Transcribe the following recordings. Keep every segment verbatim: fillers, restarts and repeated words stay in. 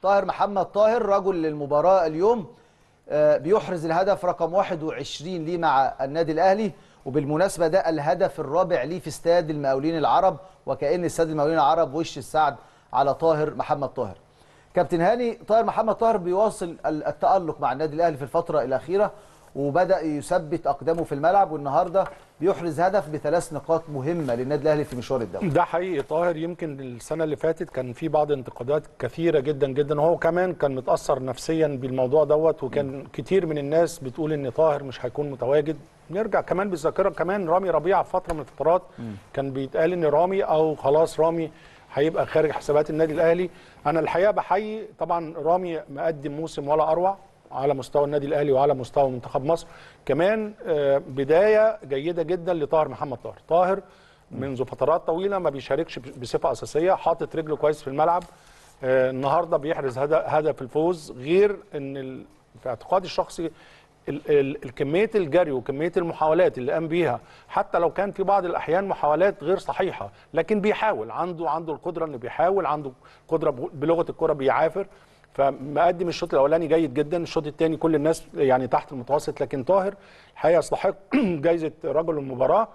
طاهر محمد طاهر رجل المباراه اليوم، بيحرز الهدف رقم واحد وعشرين ليه مع النادي الاهلي، وبالمناسبه ده الهدف الرابع ليه في استاد المقاولين العرب، وكأن استاد المقاولين العرب وش السعد على طاهر محمد طاهر. كابتن هاني، طاهر محمد طاهر بيواصل التألق مع النادي الاهلي في الفتره الاخيره، وبدأ يثبت أقدامه في الملعب، والنهارده بيحرز هدف بثلاث نقاط مهمة للنادي الأهلي في مشوار الدوري. ده حقيقي. طاهر يمكن السنة اللي فاتت كان في بعض انتقادات كثيرة جدا جدا، وهو كمان كان متأثر نفسيا بالموضوع دوت، وكان م. كتير من الناس بتقول إن طاهر مش هيكون متواجد. نرجع كمان بالذاكرة، كمان رامي ربيعة في فترة من الفترات م. كان بيتقال إن رامي أو خلاص رامي هيبقى خارج حسابات النادي الأهلي. أنا الحقيقة بحيي طبعا رامي، مقدم موسم ولا أروع على مستوى النادي الاهلي وعلى مستوى منتخب مصر. كمان بدايه جيده جدا لطاهر محمد طاهر. طاهر منذ فترات طويله ما بيشاركش بصفه اساسيه، حاطط رجله كويس في الملعب. النهارده بيحرز هدف الفوز. غير ان في اعتقادي الشخصي الكميه الجري وكميه المحاولات اللي قام بيها، حتى لو كان في بعض الاحيان محاولات غير صحيحه، لكن بيحاول، عنده عنده القدره انه بيحاول، عنده قدره بلغه الكره بيعافر. فمقدم الشوط الاولاني جيد جدا، الشوط الثاني كل الناس يعني تحت المتوسط، لكن طاهر الحقيقه يستحق جائزه رجل المباراه.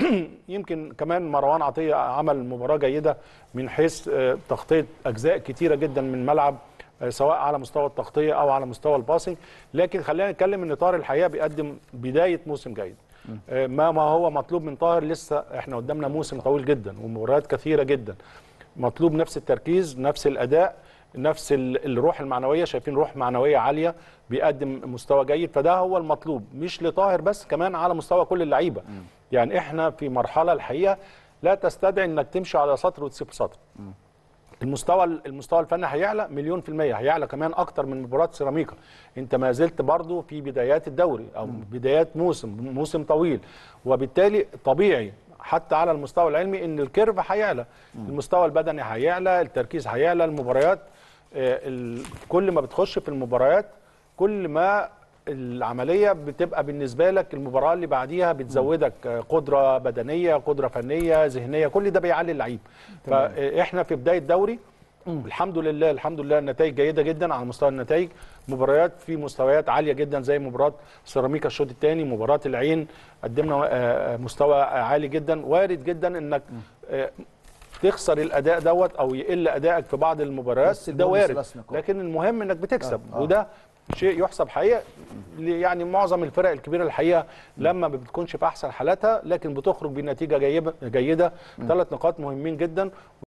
يمكن كمان مروان عطيه عمل مباراه جيده من حيث تغطيه اجزاء كتيره جدا من الملعب، سواء على مستوى التغطيه او على مستوى الباسنج. لكن خلينا نتكلم ان طاهر الحقيقه بيقدم بدايه موسم جيد. ما ما هو مطلوب من طاهر، لسه احنا قدامنا موسم طويل جدا ومباريات كثيره جدا، مطلوب نفس التركيز، نفس الاداء، نفس الروح المعنويه. شايفين روح معنويه عاليه، بيقدم مستوى جيد، فده هو المطلوب مش لطاهر بس، كمان على مستوى كل اللعيبه. يعني احنا في مرحله الحقيقه لا تستدعي انك تمشي على سطر وتسيب سطر. المستوى المستوى الفني هيعلى مليون في المية، هيعلى كمان اكتر من مباراة سيراميكا. انت ما زلت برضو في بدايات الدوري او بدايات موسم موسم طويل، وبالتالي طبيعي حتى على المستوى العلمي ان الكيرف هيعلى، المستوى البدني هيعلى، التركيز هيعلى، المباريات كل ما بتخش في المباريات كل ما العمليه بتبقى بالنسبه لك المباراه اللي بعديها بتزودك قدره بدنيه، قدره فنيه، ذهنيه، كل ده بيعلي اللعيب. فاحنا في بدايه دوري الحمد لله الحمد لله النتائج جيده جدا على مستوى النتائج، مباريات في مستويات عاليه جدا زي مباراه سيراميكا الشوط الثاني، مباراه العين قدمنا مستوى عالي جدا. وارد جدا انك تخسر الاداء دوت او يقل ادائك في بعض المباريات، ده وارد، لكن المهم انك بتكسب. آه. آه. وده شيء يحسب حقيقه. يعني معظم الفرق الكبيره الحقيقه لما ما بتكونش في احسن حالاتها لكن بتخرج بنتيجه جيده جيده. ثلاث نقاط مهمين جدا.